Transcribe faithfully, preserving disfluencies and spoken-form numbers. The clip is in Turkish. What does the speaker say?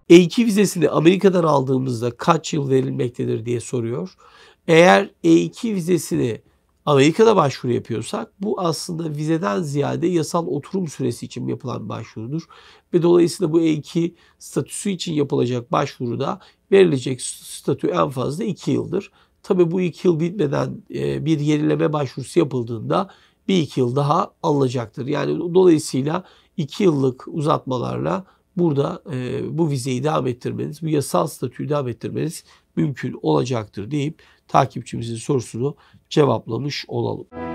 E iki vizesini Amerika'dan aldığımızda kaç yıl verilmektedir diye soruyor. Eğer E iki vizesini Amerika'da başvuru yapıyorsak bu aslında vizeden ziyade yasal oturum süresi için yapılan bir başvurudur. Ve dolayısıyla bu E iki statüsü için yapılacak başvuruda verilecek statü en fazla iki yıldır. Tabii bu iki yıl bitmeden bir yenileme başvurusu yapıldığında bir iki yıl daha alınacaktır. Yani dolayısıyla iki yıllık uzatmalarla burada e, bu vizeyi devam ettirmeniz, bu yasal statüyü devam ettirmeniz mümkün olacaktır deyip takipçimizin sorusunu cevaplamış olalım.